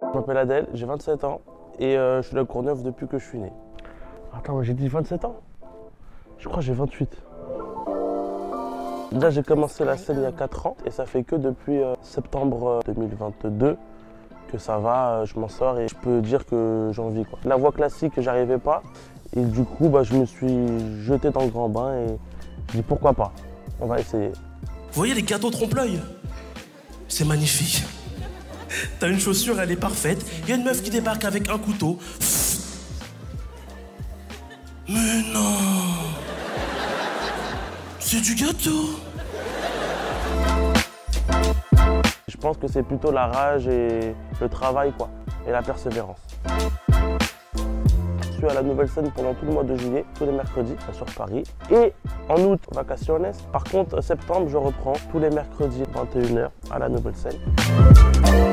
Je m'appelle Adèle, j'ai 27 ans et je suis de la Courneuve depuis que je suis né. Attends, j'ai dit 27 ans? Je crois que j'ai 28. Déjà, j'ai commencé la scène il y a 4 ans et ça fait que depuis septembre 2022 que ça va, je m'en sors et je peux dire que j'en vis, quoi. La voix classique, j'arrivais pas et du coup, je me suis jeté dans le grand bain et je dis pourquoi pas, on va essayer. Vous voyez les gâteaux trompe-l'œil? C'est magnifique. T'as une chaussure, elle est parfaite. Il y a une meuf qui débarque avec un couteau. Mais non! C'est du gâteau! Je pense que c'est plutôt la rage et le travail, quoi, et la persévérance. Je suis à la Nouvelle Scène pendant tout le mois de juillet, tous les mercredis, sur Paris. Et en août, vacaciones. Par contre, septembre, je reprends tous les mercredis, 21 h, à la Nouvelle Scène.